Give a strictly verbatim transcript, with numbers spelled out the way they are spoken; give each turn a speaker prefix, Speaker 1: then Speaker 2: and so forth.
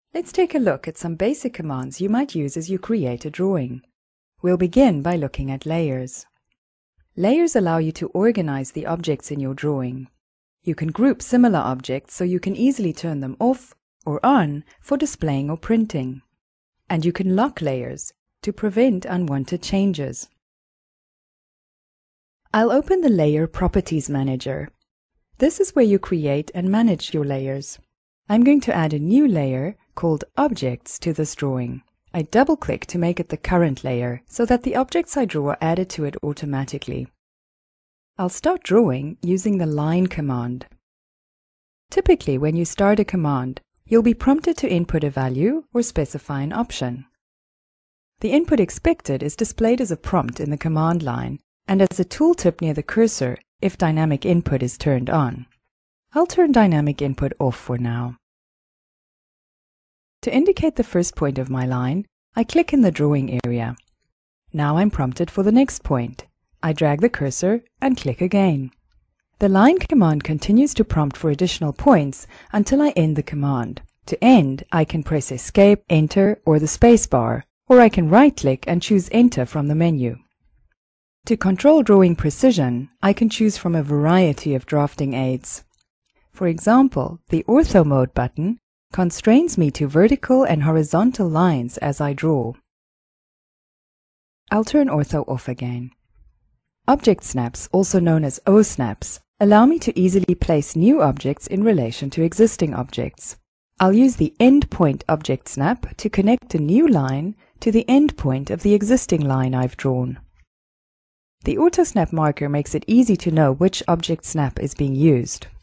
Speaker 1: Let's take a look at some basic commands you might use as you create a drawing. We'll begin by looking at layers. Layers allow you to organize the objects in your drawing. You can group similar objects so you can easily turn them off or on for displaying or printing. And you can lock layers to prevent unwanted changes. I'll open the Layer Properties Manager. This is where you create and manage your layers. I'm going to add a new layer called Objects to this drawing. I double-click to make it the current layer so that the objects I draw are added to it automatically. I'll start drawing using the Line command. Typically, when you start a command, you'll be prompted to input a value or specify an option. The input expected is displayed as a prompt in the command line and as a tooltip near the cursor if dynamic input is turned on. I'll turn dynamic input off for now. To indicate the first point of my line, I click in the drawing area. Now I'm prompted for the next point. I drag the cursor and click again. The Line command continues to prompt for additional points until I end the command. To end, I can press Escape, Enter, or the space bar, or I can right-click and choose Enter from the menu. To control drawing precision, I can choose from a variety of drafting aids. For example, the Ortho Mode button constrains me to vertical and horizontal lines as I draw. I'll turn Ortho off again. Object snaps, also known as O-snaps, allow me to easily place new objects in relation to existing objects. I'll use the Endpoint Object Snap to connect a new line to the endpoint of the existing line I've drawn. The Auto Snap marker makes it easy to know which object snap is being used.